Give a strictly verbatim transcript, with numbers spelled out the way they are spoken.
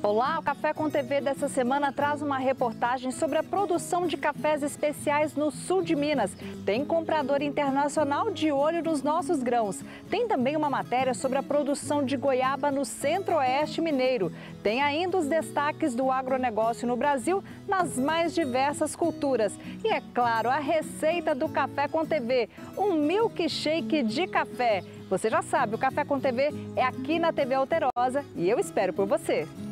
Olá, o Café com T V dessa semana traz uma reportagem sobre a produção de cafés especiais no sul de Minas. Tem comprador internacional de olho nos nossos grãos. Tem também uma matéria sobre a produção de goiaba no centro-oeste mineiro. Tem ainda os destaques do agronegócio no Brasil nas mais diversas culturas. E é claro, a receita do Café com T V, um milkshake de café. Você já sabe, o Café com T V é aqui na T V Alterosa e eu espero por você.